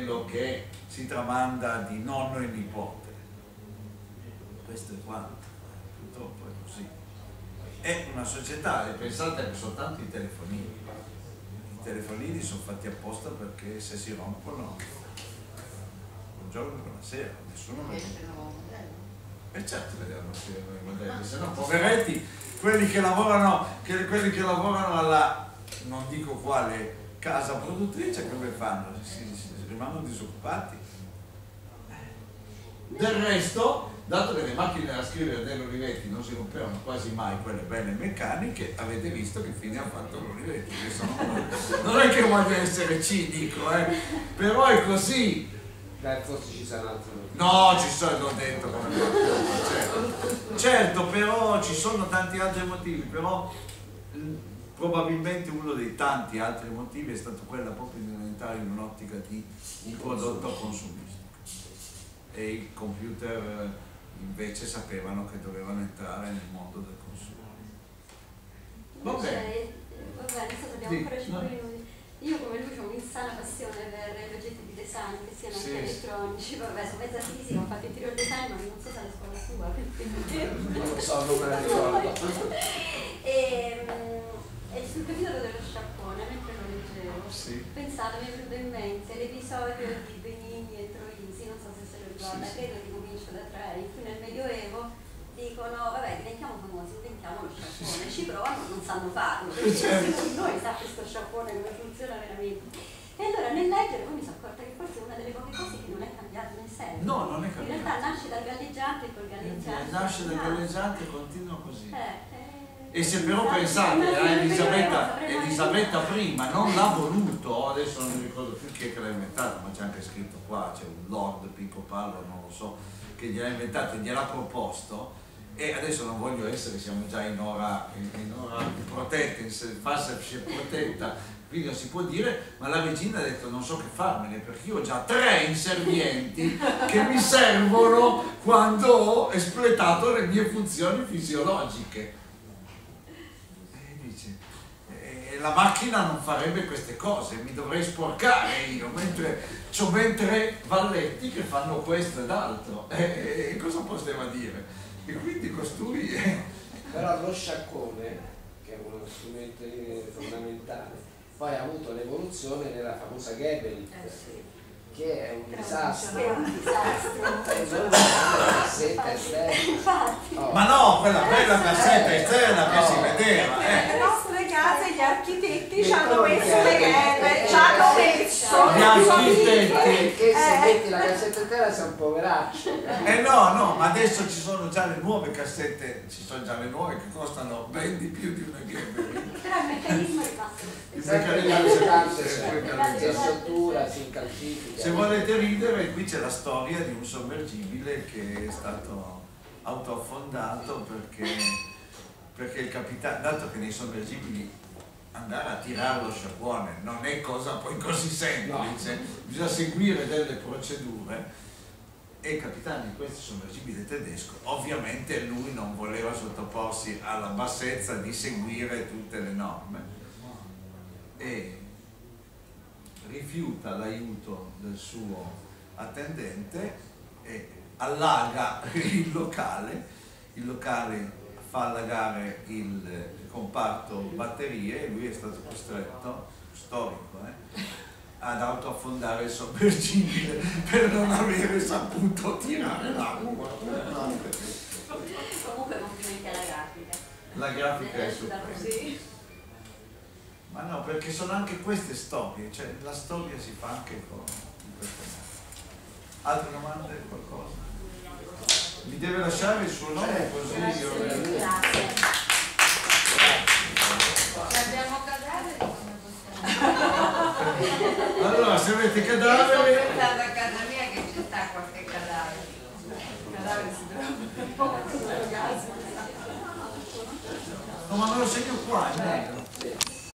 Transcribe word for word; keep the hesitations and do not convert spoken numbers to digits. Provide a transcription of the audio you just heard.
quello che si tramanda di nonno e nipote. Questo è quanto, purtroppo è così. È una società, e pensate che soltanto i telefonini. I telefonini sono fatti apposta perché se si rompono, buongiorno, buonasera, nessuno vede. E certo vediamo i modelli, se no poveretti, quelli che lavorano, che, quelli che lavorano alla, non dico quale casa produttrice, come fanno? Si, si, si rimangono disoccupati. Del resto, dato che le macchine da scrivere dell'Olivetti non si rompevano quasi mai, quelle belle meccaniche, avete visto che fine ha fatto l'Olivetti. Non è che voglio essere cinico, eh? Però è così. Dai, forse ci sarà altro. No, ci sono, l'ho detto come certo. certo, però ci sono tanti altri motivi, però probabilmente uno dei tanti altri motivi è stato quello proprio di entrare in un'ottica di un prodotto consumistico. E i computer invece sapevano che dovevano entrare nel mondo del consumo. Va bene. Va bene, adesso abbiamo ancora cinque minuti. Io come lui ho un'insana passione per gli oggetti di design che siano anche sì. elettronici, vabbè, sono mezza fisica, ho fatto interior design, ma non so se è la scuola sua, non lo so, non me la ricordo. e, e sul capitolo dello sciappone, mentre lo leggevo, sì. pensavo, mi è venuto in mente l'episodio di Benigni e Troisi, non so se se lo ricorda, sì, credo sì. ricomincio da tre, in cui nel Medioevo dicono, vabbè, diventiamo famosi, inventiamo lo sciappone, ci provano, non sanno farlo, perché nessuno di noi sa questo sciappone come funziona veramente. E allora nel leggere poi mi sono accorta che forse è una delle poche cose che non è cambiata nel senso. No, non è cambiata. In realtà nasce dal galleggiante e col galleggiante. Nasce dal galleggiante e continua così. Eh, eh, e se però pensate a Elisabetta, Elisabetta prima non l'ha voluto, adesso non mi ricordo più chi è che l'ha inventato, ma c'è anche scritto qua, c'è un Lord Picco Pallo, non lo so, che gliel'ha inventato e gliel'ha proposto. E adesso non voglio essere, siamo già in ora, in ora protetta, in fase protetta, quindi non si può dire, ma la regina ha detto non so che farmene perché io ho già tre inservienti che mi servono quando ho espletato le mie funzioni fisiologiche. E dice, e la macchina non farebbe queste cose, mi dovrei sporcare io, mentre ho ben tre valletti che fanno questo ed altro. E, e cosa poteva dire? E quindi costui è... Però lo sciaccone, che è uno strumento fondamentale, poi ha avuto l'evoluzione nella famosa Geberit, eh sì. che è un disastro. È un disastro. Cassetta esterna. Oh. Ma no, quella bella cassetta esterna che oh. si vedeva. Eh. Le nostre case gli architetti ci hanno messo le ghette, ci hanno messo gli architetti. Perché se metti la cassetta esterna sei un poveraccio. Eh no, no, ma adesso ci sono già le nuove cassette, ci sono già le nuove che costano ben di più di una Geberit. Però il meccanismo è rimasto. Il meccanismo si struttura, si incalcifica. Se volete ridere, qui c'è la storia di un sommergibile che è stato autoaffondato perché, perché il capitano, dato che nei sommergibili andare a tirare lo sciacquone non è cosa poi così semplice, no. bisogna seguire delle procedure, e il capitano di questo sommergibile tedesco, ovviamente lui non voleva sottoporsi alla bassezza di seguire tutte le norme e rifiuta l'aiuto del suo attendente e allaga il locale, il locale fa allagare il comparto batterie e lui è stato costretto, storico, eh, ad autoaffondare il sommergibile per non avere saputo tirare l'acqua. Comunque complimenti alla grafica. La grafica è super. Ma no, perché sono anche queste storie, cioè la storia si fa anche con queste cose. Altre domande? Qualcosa? Mi deve lasciare il suo nome così io... Grazie. Se abbiamo cadaveri come possiamo? Allora, se avete cadaveri... Io sto pensando a casa mia che ci sta qualche cadavere. Il cadavere si trova un po' sulla casa. No, ma me lo segno qua, eh?